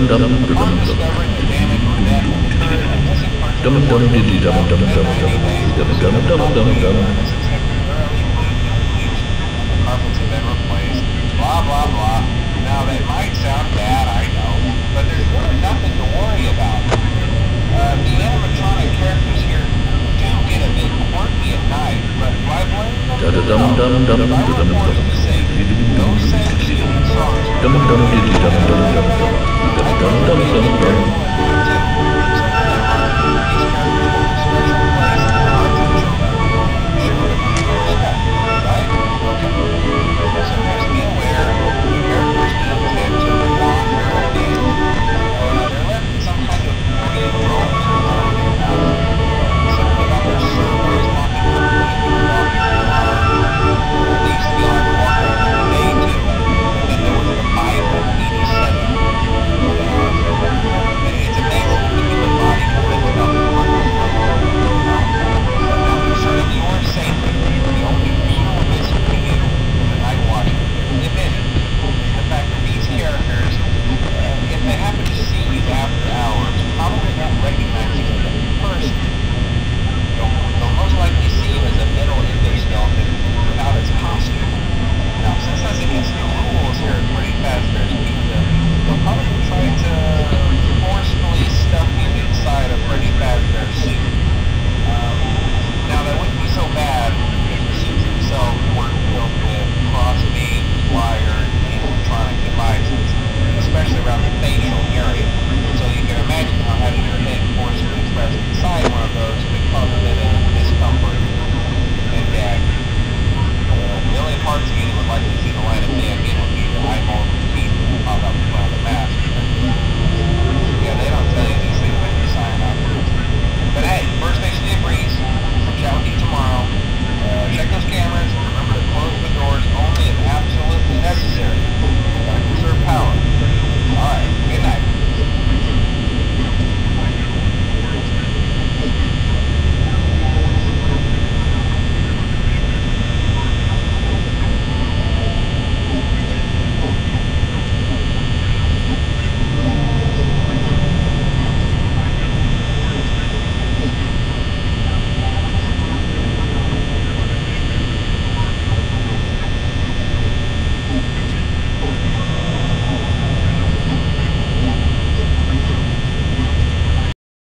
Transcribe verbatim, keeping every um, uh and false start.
Upon discovering the damage from that occurred, a missing person reported was found within ninety days of the service property premises have been thoroughly cleaned and bleached, and the carpets have been replaced. Blah, blah, blah. Now, that might sound bad, I know, but there's really nothing to worry about. Uh, the animatronic characters here do get a bit quirky at night, but do I blame them? No. If I were